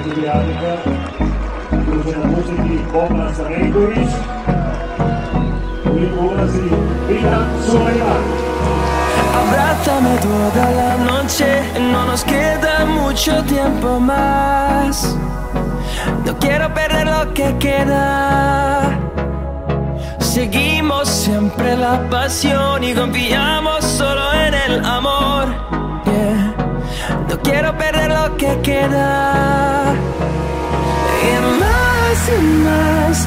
Adriatica, luce la voce di Boban Zarenkovic, l'icona di Milan Soleiman. Abrázame toda la noche, no nos queda mucho tiempo más. No quiero perder lo que queda. Seguimos siempre la pasión y confiamos solo en el amor. Yeah. No quiero perder lo que queda. Y más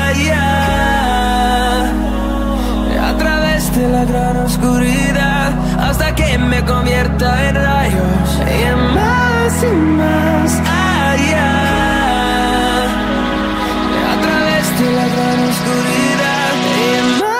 allá, a través de la gran oscuridad, hasta que me convierta en rayos. Y más allá, a través de la gran oscuridad. Y más allá.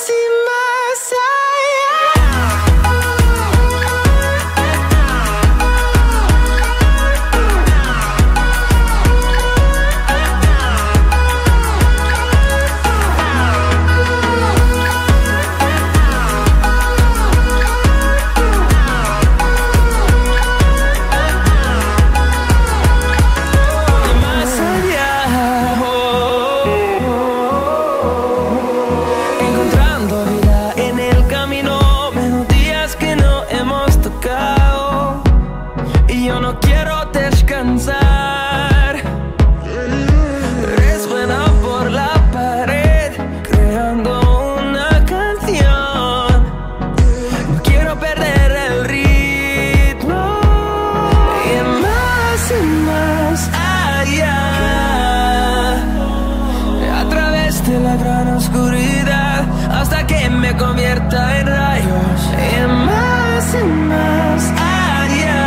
Resuena por la pared, creando una canción. No quiero perder el ritmo. Y más allá, a través de la gran oscuridad, hasta que me convierta en rayos. Y más allá,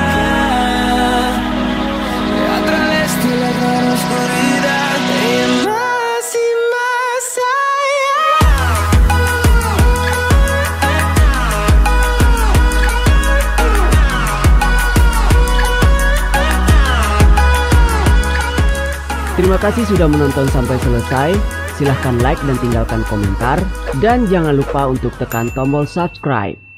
a través de la gran oscuridad. Y más Terima kasih sudah menonton sampai selesai. Silahkan like dan tinggalkan komentar. Dan jangan lupa untuk tekan tombol subscribe.